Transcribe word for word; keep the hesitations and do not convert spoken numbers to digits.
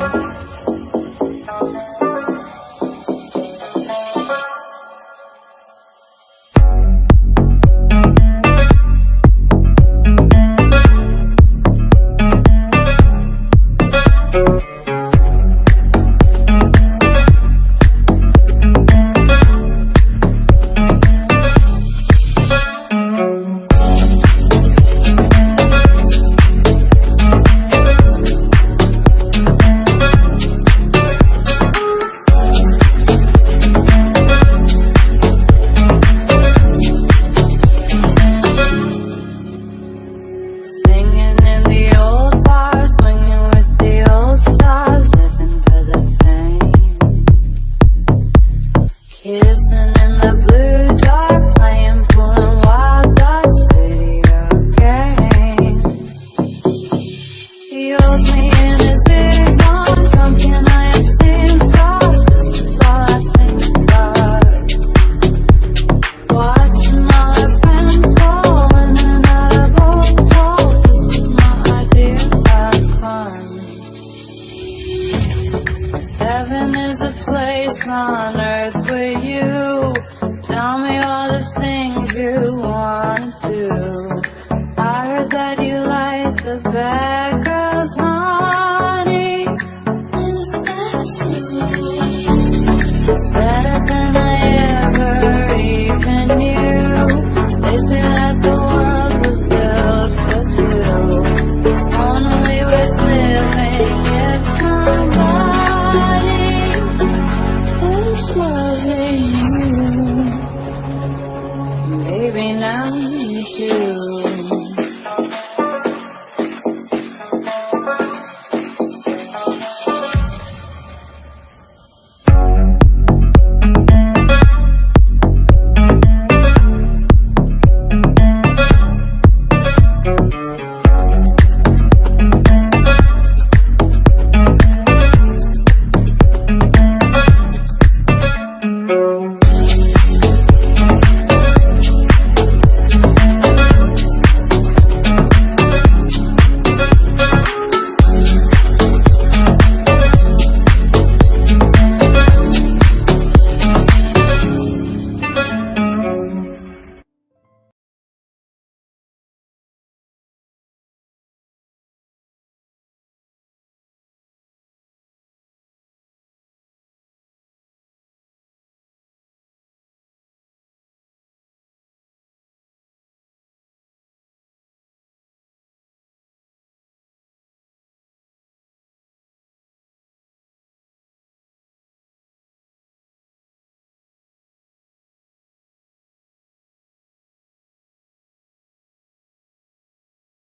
Heaven is a place on earth with you. Tell me all the things you want to do. I heard that you like the bad girls, honey. Is that true? It's better than I ever even knew. They say that the world was built for two. Only with living if somebody